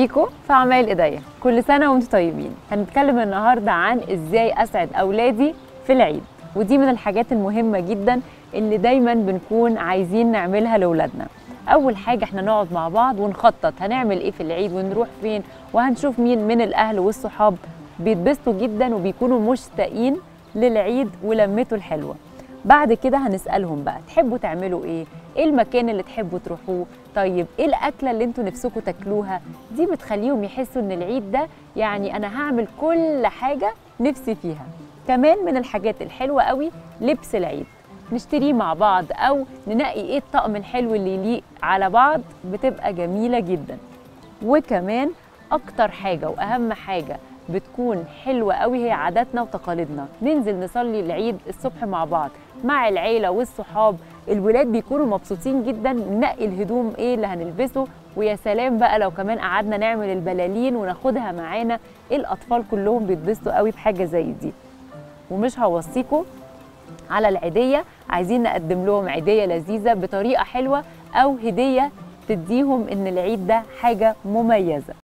بيكم في اعمال ايديا. كل سنه وانتم طيبين. هنتكلم النهارده عن ازاي اسعد اولادي في العيد، ودي من الحاجات المهمه جدا اللي دايما بنكون عايزين نعملها لاولادنا. اول حاجه احنا نقعد مع بعض ونخطط هنعمل ايه في العيد ونروح فين، وهنشوف مين من الاهل والصحاب بيتبسطوا جدا وبيكونوا مشتاقين للعيد ولمته الحلوه. بعد كده هنسألهم بقى تحبوا تعملوا ايه المكان اللي تحبوا تروحوه، طيب ايه الاكله اللي انتوا نفسكم تاكلوها. دي بتخليهم يحسوا ان العيد ده يعني انا هعمل كل حاجه نفسي فيها. كمان من الحاجات الحلوه قوي لبس العيد، نشتريه مع بعض او ننقي ايه الطقم الحلو اللي يليق على بعض، بتبقى جميله جدا. وكمان اكتر حاجه واهم حاجه بتكون حلوة قوي هي عاداتنا وتقاليدنا. ننزل نصلي العيد الصبح مع بعض مع العيلة والصحاب. الولاد بيكونوا مبسوطين جدا، ننقي الهدوم ايه اللي هنلبسه، ويا سلام بقى لو كمان قعدنا نعمل البلالين وناخدها معانا. الأطفال كلهم بيتبسطوا قوي بحاجة زي دي. ومش هوصيكم على العيدية، عايزين نقدم لهم عيدية لذيذة بطريقة حلوة أو هدية تديهم إن العيد ده حاجة مميزة.